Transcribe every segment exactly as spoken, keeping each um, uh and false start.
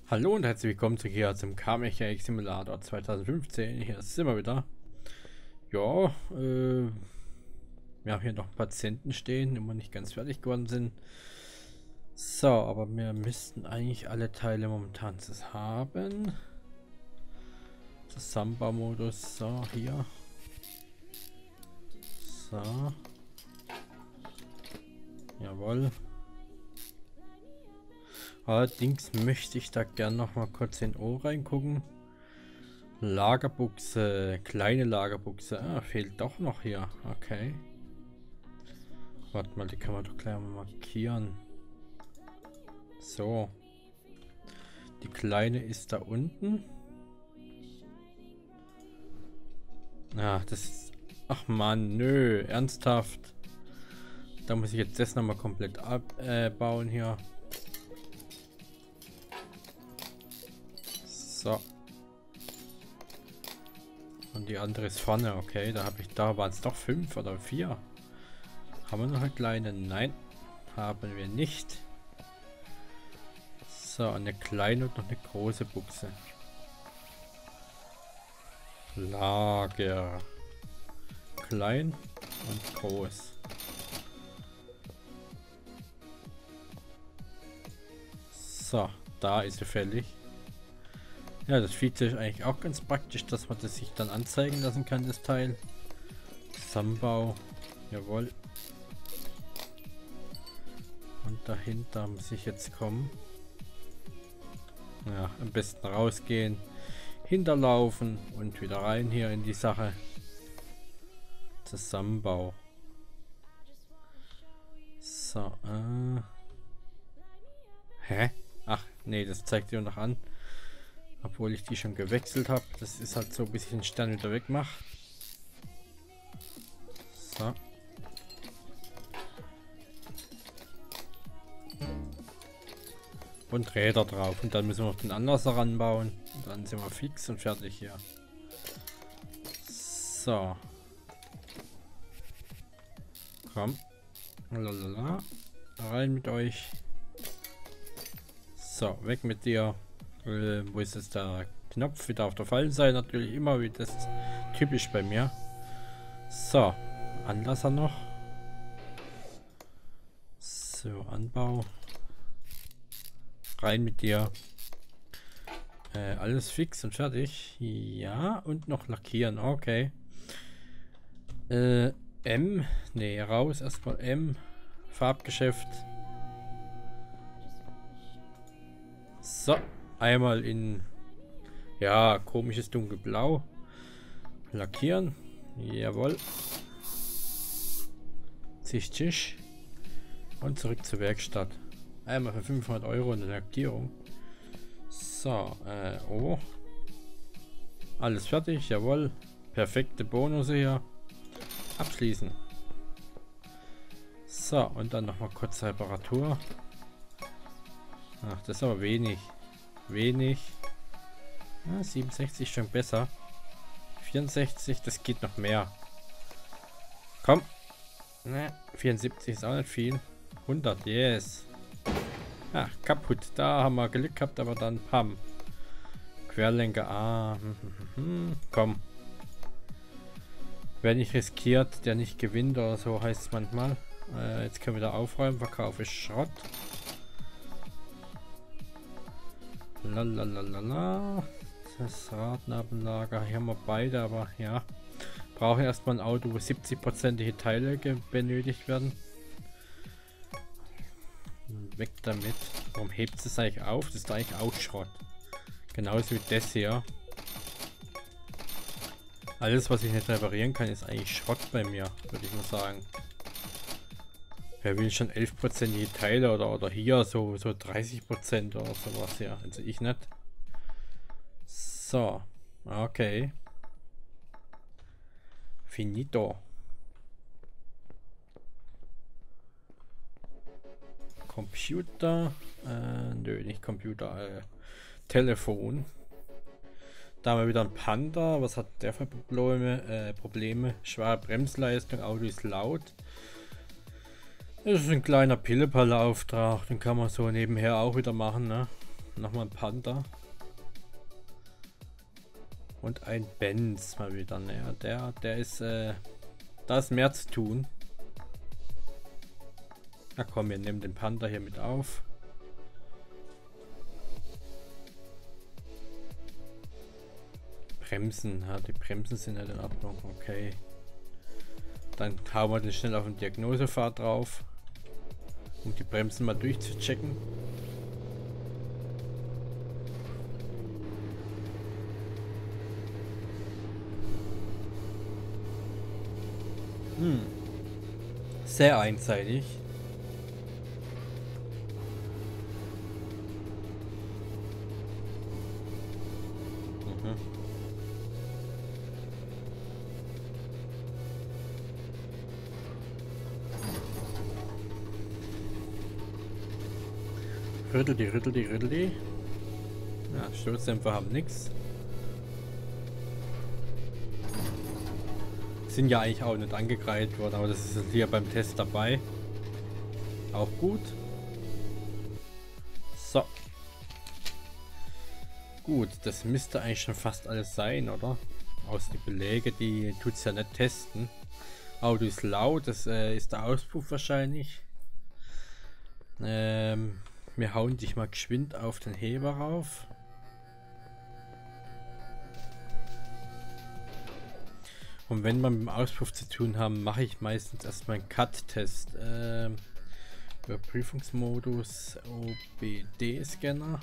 Hallo und herzlich willkommen zurück hier zum Car Mechanic Simulator zwanzig fünfzehn. Hier sind wir wieder. Ja, äh, wir haben hier noch Patienten stehen, die immer nicht ganz fertig geworden sind. So, aber wir müssten eigentlich alle Teile momentan haben. Zusammenbaumodus, so, hier. So. Jawohl. Allerdings möchte ich da gern noch mal kurz in O reingucken. Lagerbuchse, kleine Lagerbuchse. Ah, fehlt doch noch hier. Okay. Warte mal, die kann man doch gleich mal markieren. So. Die kleine ist da unten. Ah, das ist... Ach man, nö, ernsthaft. Da muss ich jetzt das nochmal komplett abbauen äh, hier. So. Und die andere ist vorne, okay. Da habe ich, da waren es doch fünf oder vier. Haben wir noch eine kleine? Nein, haben wir nicht. So, eine kleine und noch eine große Buchse. Lager. Klein und groß. So, da ist sie fällig. Ja, das Feature ist eigentlich auch ganz praktisch, dass man das sich dann anzeigen lassen kann, das Teil. Zusammenbau. Jawohl. Und dahinter muss ich jetzt kommen. Ja, am besten rausgehen, hinterlaufen und wieder rein hier in die Sache. Zusammenbau. So, äh. Hä? Ach, nee, das zeigt dir noch an. Obwohl ich die schon gewechselt habe. Das ist halt so, bis ich den Stern wieder wegmache. So. Und Räder drauf. Und dann müssen wir noch den Anlasser ranbauen. Und dann sind wir fix und fertig hier. So. Komm. Lalala. Rein mit euch. So, weg mit dir. Äh, wo ist jetzt der Knopf? Wieder auf der falschen Seite natürlich immer, wie das ist typisch bei mir. So, Anlasser noch. So, Anbau. Rein mit dir. Äh, alles fix und fertig. Ja, und noch lackieren. Okay. Äh, M. Ne, raus. Erstmal M. Farbgeschäft. So. Einmal in, ja, komisches dunkelblau. Lackieren. Jawohl. Zisch, zisch. Und zurück zur Werkstatt. Einmal für fünfhundert Euro eine Lackierung. So, äh, oh. Alles fertig, jawohl. Perfekte Bonus hier. Abschließen. So, und dann nochmal kurz Reparatur. Ach, das ist aber wenig. Wenig. Ja, siebenundsechzig schon besser. vierundsechzig, das geht noch mehr. Komm. Ne, vierundsiebzig ist auch nicht viel. hundert, yes. Ah, kaputt. Da haben wir Glück gehabt, aber dann pam. Querlenker, ah. Hm, hm, hm. Komm. Wer nicht riskiert, der nicht gewinnt oder so heißt es manchmal. Äh, jetzt können wir da aufräumen. Verkaufe Schrott. Lalalala. Das Radnabenlager. Hier haben wir beide, aber ja. Brauche erstmal ein Auto, wo siebzig prozentige Teile benötigt werden. Weg damit. Warum hebt es eigentlich auf? Das ist eigentlich auch Schrott. Genauso wie das hier. Alles, was ich nicht reparieren kann, ist eigentlich Schrott bei mir, würde ich mal sagen. Wer will schon elf prozentige Teile oder, oder hier so, so dreißig Prozent oder sowas, ja. Also ich nicht. So. Okay. Finito. Computer. Äh, nö, nicht Computer. Äh, Telefon. Da haben wir wieder ein Panda. Was hat der für Probleme? Äh, Probleme. Schwere Bremsleistung. Auto ist laut. Das ist ein kleiner Pillepalle-Auftrag, den kann man so nebenher auch wieder machen, ne? nochmal ein Panther. Und ein Benz mal wieder. Naja, der, der ist, äh, da ist mehr zu tun. Na komm, wir nehmen den Panther hier mit auf. Bremsen, ja, die Bremsen sind halt in Ordnung, okay. Dann hauen wir den schnell auf den Diagnosefahrt drauf, um die Bremsen mal durchzuchecken. Hm. Sehr einseitig. Rüttel die, rüttel die, rüttel die. Ja, Stoßdämpfer haben nichts. Sind ja eigentlich auch nicht angekreidet worden, aber das ist hier beim Test dabei. Auch gut. So. Gut, das müsste eigentlich schon fast alles sein, oder? Aus den Belege, die tut es ja nicht testen. Auto ist laut, das äh, ist der Auspuff wahrscheinlich. Ähm... Wir hauen dich mal geschwind auf den Heber rauf. Und wenn wir mit dem Auspuff zu tun haben, mache ich meistens erstmal einen Cut-Test. Ähm, Überprüfungsmodus O B D-Scanner.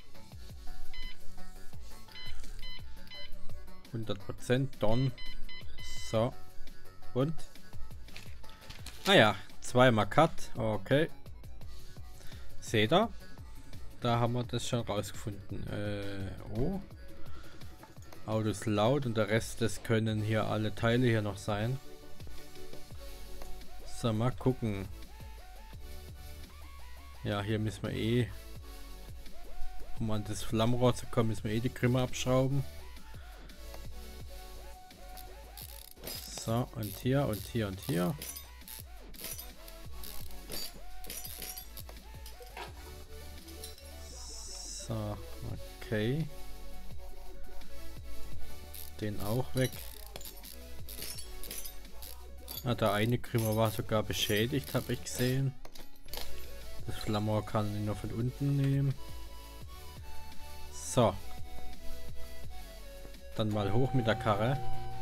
hundert Prozent Don. So. Und? Ah ja, zweimal Cut. Okay. Seht ihr? Da haben wir das schon rausgefunden. Äh, oh. Auto ist laut und der Rest, das können hier alle Teile hier noch sein. So, mal gucken. Ja, hier müssen wir eh, um an das Flammrohr zu kommen, müssen wir eh die Krümmer abschrauben. So, und hier und hier und hier. So, okay. Den auch weg. Ah, der eine Krümmer war sogar beschädigt, habe ich gesehen. Das Flammrohr kann ich nur von unten nehmen. So. Dann mal hoch mit der Karre.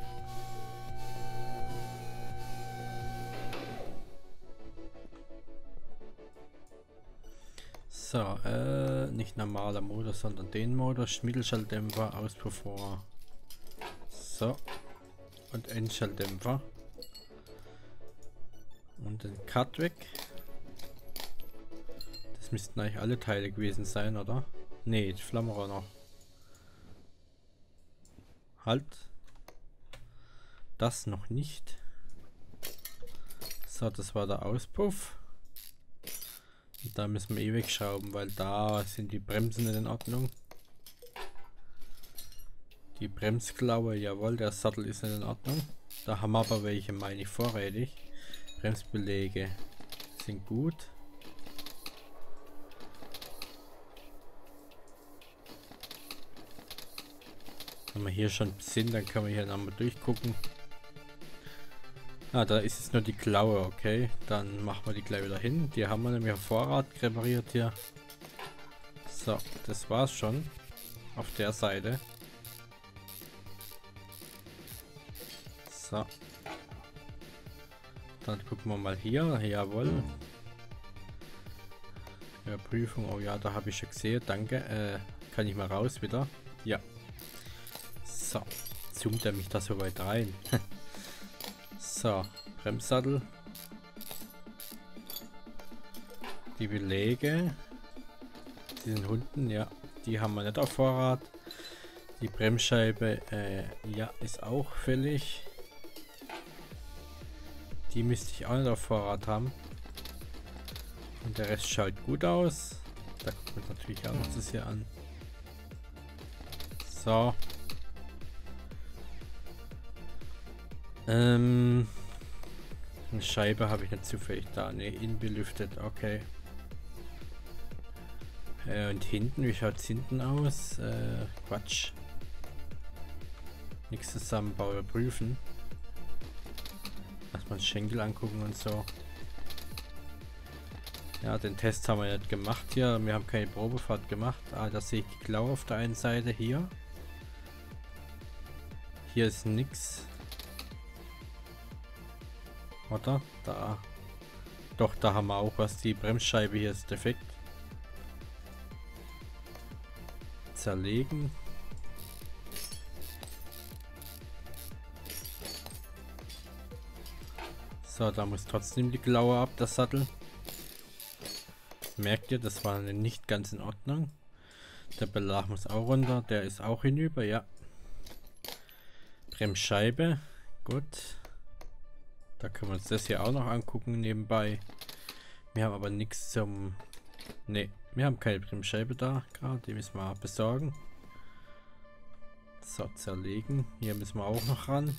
So, äh, nicht normaler Motor, sondern den Motor, Mittelschalldämpfer, Auspuffrohr. So. Und Endschalldämpfer. Und den Cut weg. Das müssten eigentlich alle Teile gewesen sein, oder? Nee, das Flammrohr noch. Halt. Das noch nicht. So, das war der Auspuff. Und da müssen wir eh wegschrauben, weil da sind die Bremsen nicht in Ordnung. Die Bremsklaue, jawohl, der Sattel ist nicht in Ordnung. Da haben wir aber welche, meine ich, vorrätig. Bremsbeläge sind gut. Wenn wir hier schon sind, dann können wir hier nochmal durchgucken. Ah, da ist es nur die Klaue, okay. Dann machen wir die gleich wieder hin. Die haben wir nämlich auf Vorrat repariert hier. So, das war's schon. Auf der Seite. So. Dann gucken wir mal hier. Jawohl. Überprüfung. Oh ja, da habe ich schon gesehen. Danke. Äh, kann ich mal raus wieder? Ja. So. Zoomt er mich da so weit rein. So, Bremssattel. Die Belege. Diesen Hunden, ja, die haben wir nicht auf Vorrat. Die Bremsscheibe, äh, ja, ist auch fällig. Die müsste ich auch nicht auf Vorrat haben. Und der Rest schaut gut aus. Da kommt natürlich auch noch das hier an. So. Ähm, eine Scheibe habe ich nicht zufällig da. Ne, inbelüftet, okay. Äh, und hinten, wie schaut es hinten aus? Äh, Quatsch. Nichts zusammenbauen, überprüfen. Erstmal Schenkel angucken und so. Ja, den Test haben wir nicht gemacht hier. Wir haben keine Probefahrt gemacht. Ah, da sehe ich die Klaue auf der einen Seite hier. Hier ist nichts. Oder? Da. Doch, da haben wir auch was. Die Bremsscheibe hier ist defekt. Zerlegen. So, da muss trotzdem die Klaue ab, das Sattel. Merkt ihr, das war nicht ganz in Ordnung. Der Belag muss auch runter, der ist auch hinüber, ja. Bremsscheibe, gut. Da können wir uns das hier auch noch angucken nebenbei. Wir haben aber nichts zum... Ne, wir haben keine Bremsscheibe da gerade, die müssen wir besorgen. So, zerlegen. Hier müssen wir auch noch ran.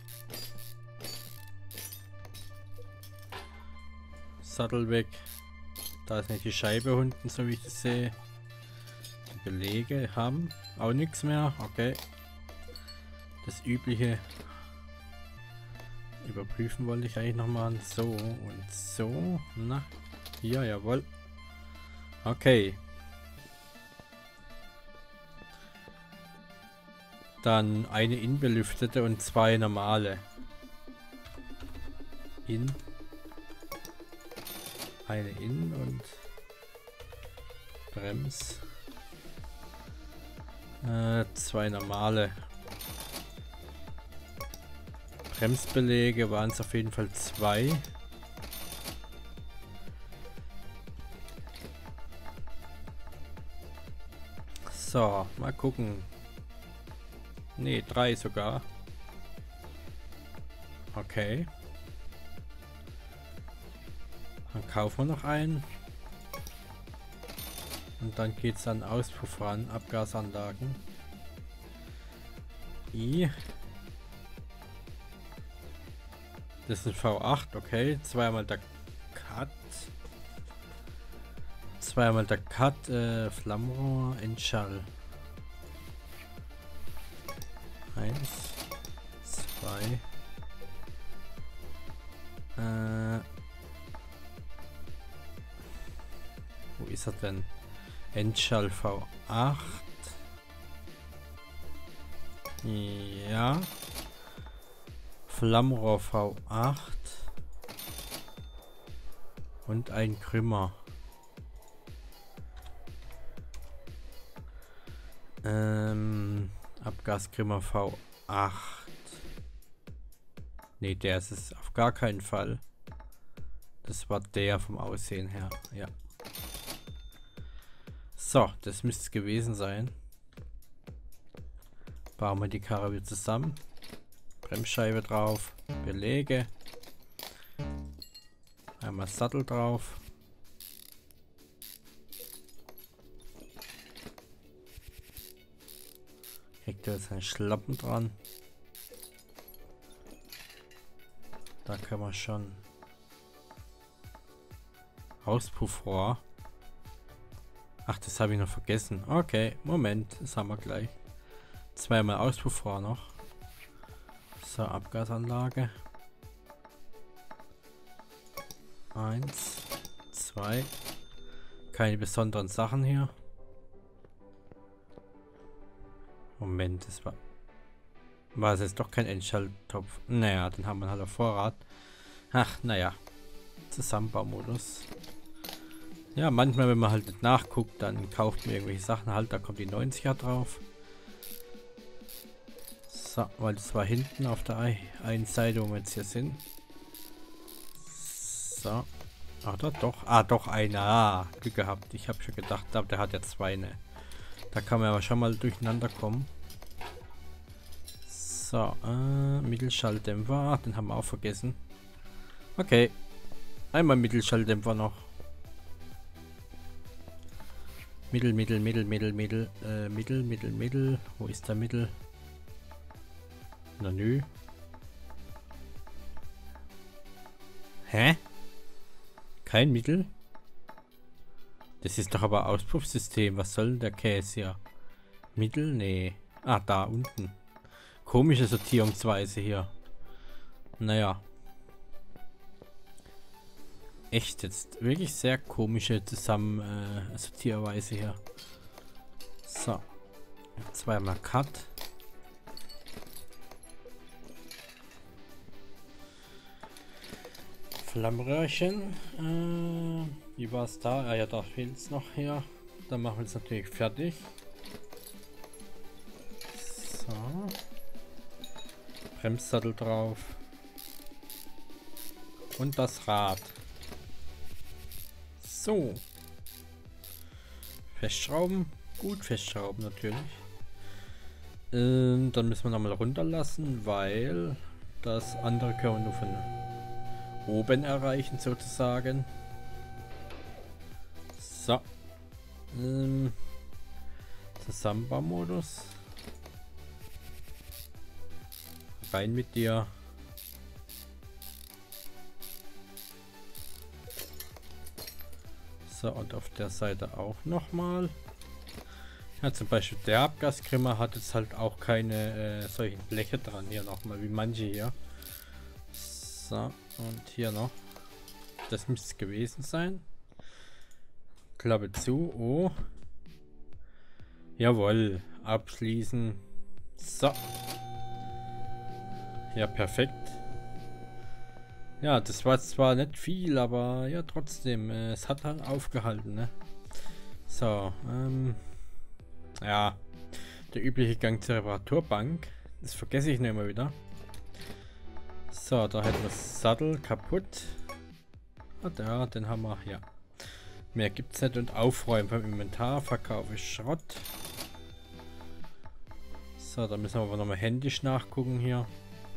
Sattel weg. Da ist nicht die Scheibe unten, so wie ich das sehe. Die Belege haben auch nichts mehr. Okay. Das übliche überprüfen wollte ich eigentlich nochmal. So und so. Na, hier, jawohl. Okay. Dann eine innenbelüftete und zwei normale. In. Eine innen und Brems. Äh, zwei normale. Bremsbeläge waren es auf jeden Fall zwei. So, mal gucken. Ne, drei sogar. Okay. Dann kaufen wir noch einen. Und dann geht es an Auspuff ran, Abgasanlagen. I. Das ist ein V acht, okay. Zweimal der Cut. Zweimal der Cut, äh, Flammrohr, Endschall. Eins, zwei. Äh. Wo ist er denn? Endschall V acht. Ja. Flammrohr V acht. Und ein Krümmer. Ähm, Abgaskrümmer V acht. Ne, der ist es auf gar keinen Fall. Das war der vom Aussehen her. Ja. So, das müsste es gewesen sein. Bauen wir die Karre wieder zusammen. Bremsscheibe drauf. Belege. Einmal Sattel drauf. Kriegt er jetzt einen Schlappen dran. Da kann man schon. Auspuffrohr. Ach, das habe ich noch vergessen. Okay, Moment, das haben wir gleich. Zweimal Auspuffrohr noch. So, Abgasanlage. Eins, zwei. Keine besonderen Sachen hier. Moment, das war... War es jetzt doch kein Endschalttopf? Naja, den haben wir halt auf Vorrat. Ach, naja. Zusammenbaumodus. Ja, manchmal, wenn man halt nicht nachguckt, dann kauft man irgendwelche Sachen halt. Da kommt die neunziger drauf. So, weil das war hinten auf der einen Seite, wo wir jetzt hier sind. So. Ach, da doch. Ah, doch einer. Ah, Glück gehabt. Ich habe schon gedacht, der hat ja zwei, ne. Da kann man aber schon mal durcheinander kommen. So, äh, Mittelschalldämpfer. Ah, den haben wir auch vergessen. Okay. Einmal Mittelschalldämpfer noch. Mittel, Mittel, Mittel, Mittel, Mittel, äh, Mittel, Mittel, Mittel. Wo ist der Mittel? Na nö. Hä? Kein Mittel? Das ist doch aber Auspuffsystem. Was soll denn der Käse hier? Mittel? Nee. Ah, da unten. Komische Sortierungsweise hier. Naja. Echt jetzt. Wirklich sehr komische Zusammen äh, Sortierweise hier. So. Zweimal Cut. Flammröhrchen. Äh, wie war es da? Ah ja, da fehlt es noch her. Dann machen wir es natürlich fertig. So. Bremssattel drauf. Und das Rad. So. Festschrauben. Gut festschrauben natürlich. Ähm, dann müssen wir nochmal runterlassen, weil das andere können wir nur von oben erreichen sozusagen. So. Ähm, Zusammenbaumodus. Rein mit dir. So, und auf der Seite auch nochmal. Ja, zum Beispiel der Abgaskrimmer hat jetzt halt auch keine äh, solchen Bleche dran. Hier nochmal, wie manche hier. So, und hier noch. Das müsste es gewesen sein. Klappe zu. Oh. Jawohl. Abschließen. So. Ja, perfekt. Ja, das war zwar nicht viel, aber ja, trotzdem. Äh, es hat halt aufgehalten, ne? So, ähm. Ja, der übliche Gang zur Reparaturbank. Das vergesse ich nicht immer wieder. So, da hätten wir das Sattel kaputt. Ah, da, den haben wir, ja. Mehr gibt es nicht. Und aufräumen vom Inventar, verkaufe ich Schrott. So, da müssen wir aber nochmal händisch nachgucken hier.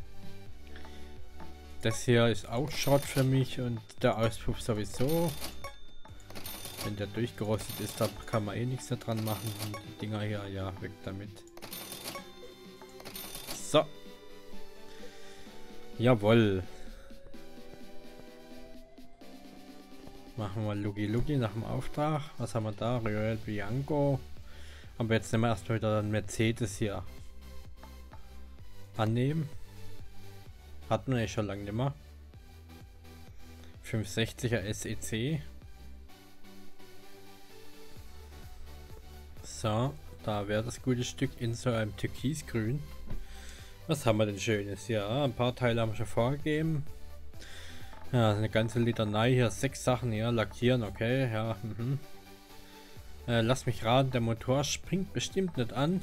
Das hier ist auch Schrott für mich und der Auspuff sowieso. Wenn der durchgerostet ist, da kann man eh nichts mehr dran machen. Und die Dinger hier, ja, weg damit. So. Jawohl. Machen wir Lugi Lugi nach dem Auftrag. Was haben wir da? Royal Bianco. Aber jetzt nehmen wir erstmal wieder einen Mercedes hier annehmen. Hatten wir ja schon lange nicht mehr. fünfhundertsechziger S E C. So, da wäre das gute Stück in so einem Türkisgrün. Was haben wir denn Schönes? Ja, ein paar Teile haben wir schon vorgegeben. Ja, eine ganze Litanei hier, sechs Sachen hier, lackieren, okay, ja. Mhm. Äh, lass mich raten, der Motor springt bestimmt nicht an.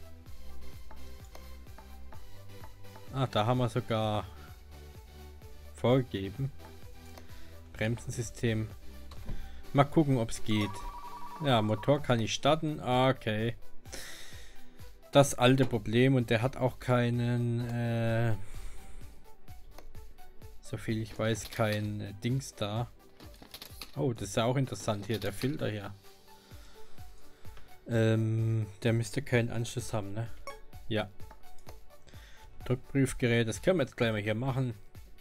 Ah, da haben wir sogar vorgegeben. Bremsensystem. Mal gucken, ob es geht. Ja, Motor kann ich starten. Okay. Das alte Problem und der hat auch keinen, äh, so viel ich weiß, kein äh, Dings da. Oh, das ist ja auch interessant hier, der Filter hier. Ähm, der müsste keinen Anschluss haben, ne? Ja. Druckprüfgerät, das können wir jetzt gleich mal hier machen.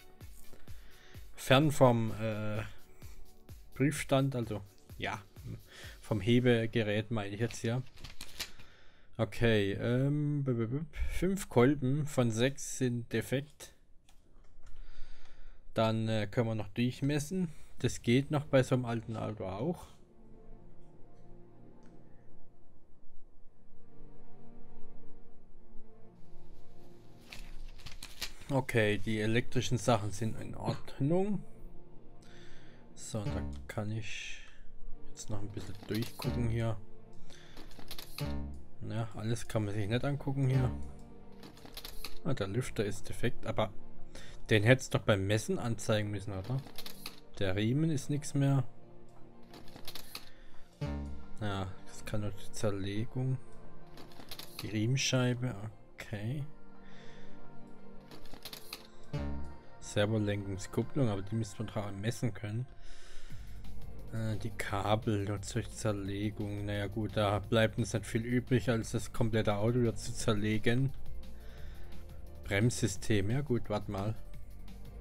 Fern vom äh, Prüfstand, also ja, vom Hebegerät meine ich jetzt hier. Okay, ähm, fünf Kolben von sechs sind defekt. Dann äh, können wir noch durchmessen. Das geht noch bei so einem alten Auto auch. Okay, die elektrischen Sachen sind in Ordnung. So, da kann ich jetzt noch ein bisschen durchgucken hier. Ja, alles kann man sich nicht angucken hier. Ah, der Lüfter ist defekt, aber den hätte es doch beim Messen anzeigen müssen, oder? Der Riemen ist nichts mehr. Ja, das kann nur die Zerlegung. Die Riemenscheibe, okay. Servolenkungskupplung, aber die müsste man drauf messen können. Äh, die Kabel nur zur Zerlegung. Naja gut, da bleibt uns nicht viel übrig, als das komplette Auto wieder zu zerlegen. Bremssystem, ja gut, warte mal.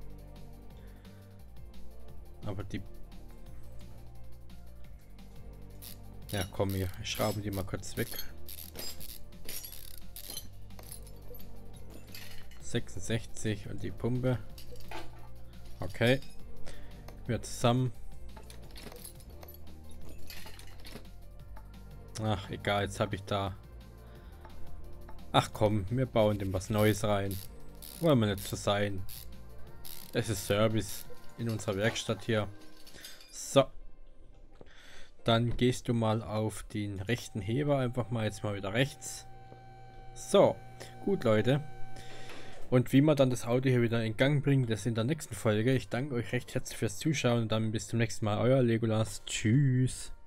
Aber die Ja, komm, wir schrauben die mal kurz weg. sechsundsechzig und die Pumpe. Okay. Wir zusammen. Ach, egal, jetzt habe ich da... Ach komm, wir bauen dem was Neues rein. Wollen wir nicht so sein. Das ist Service in unserer Werkstatt hier. So. Dann gehst du mal auf den rechten Heber. Einfach mal jetzt mal wieder rechts. So. Gut, Leute. Und wie man dann das Auto hier wieder in Gang bringt, das in der nächsten Folge. Ich danke euch recht herzlich fürs Zuschauen und dann bis zum nächsten Mal. Euer Legolas. Tschüss.